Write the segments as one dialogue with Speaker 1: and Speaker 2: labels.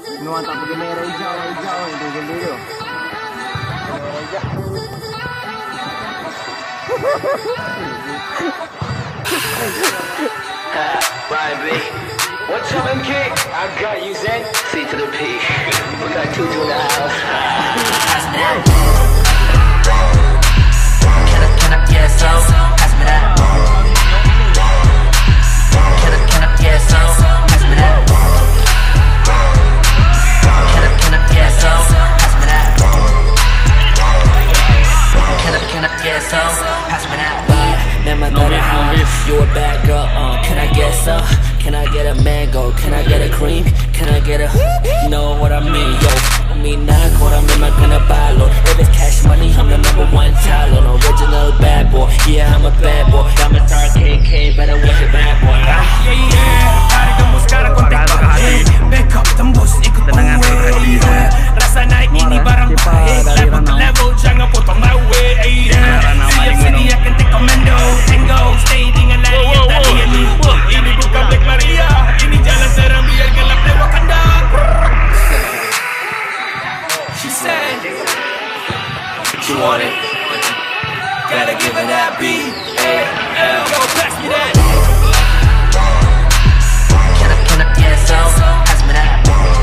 Speaker 1: Nuan tak pergi merah hijau itu geli tu. Merah hijau.
Speaker 2: Baby, what's up, MK? I got you, Zen. C to the P. We got two in the house. Pass me that. Can I get some? Pass me that. Can I get some? Pass me that. Can I get some? Pass me that. Can I get some? Pass me that. No matter how you a bad girl, can I get some? Can I get a mango? Can I get a cream? Can I get a, you know what I mean? Yo, I mean not what I'm in my gonna buy, Lord. If it's cash money, I'm the #1 talent. Original bad boy, yeah, I'm a bad boy. I'm a star KK, better watch it bad boy.
Speaker 3: Hari kamu sekarang kontak baik. Backup tembus ikut away. Rasa naik ini barang baik. Level to level, jangan potong my way. Siap sediakan take commando. Tango, stay dengan lari yang tadi ini. Ini bukan Black Maria. Ini jalan terang biar gelap lewat kandang. She said she want it. Gotta give her that beat. Yo, pass me that. Can I get some? Pass me that.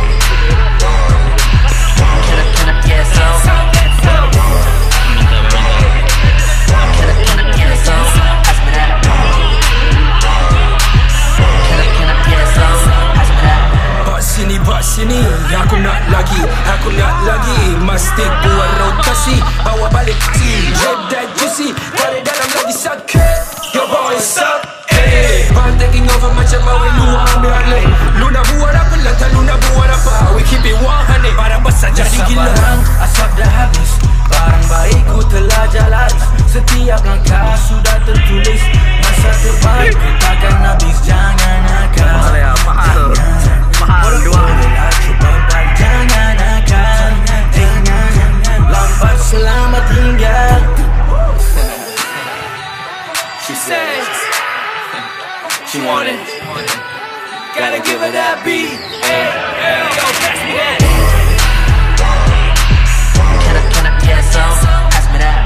Speaker 3: Can I get some? Can I get some? Pass me that. Can I get some? Pass me that.
Speaker 4: Buat sini, aku nak lagi. Mesti buat rotasi, bawa balik si red that juicy, tarik dalam lagi sakit. Your boy suck, hey. I'm taking over macam bawa lu ambil alih. Lu nak buat apa, lantas lu nak buat apa? We keep it 100, barang besar jadi gila.
Speaker 3: Sekarang asap dah habis, barang baik ku telah jalan. Setiap langkah sudah tertulis, masa terbaik ku takkan habis. Jangan nakal,
Speaker 1: Mahal dua.
Speaker 3: jangan nakal, lambat selamat tinggal. She says she want it. Gotta give her that beat. Yo, pass me that. Can I get some? Pass me that.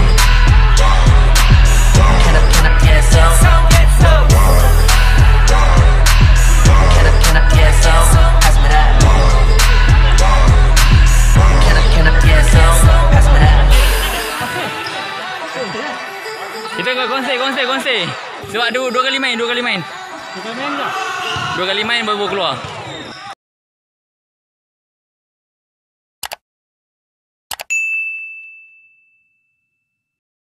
Speaker 3: Can I get some? Can I get some? Pass me that. Can I get some? Pass me that.
Speaker 5: Kita kongsi. Sebab dua kali main. Dua kali main baru keluar.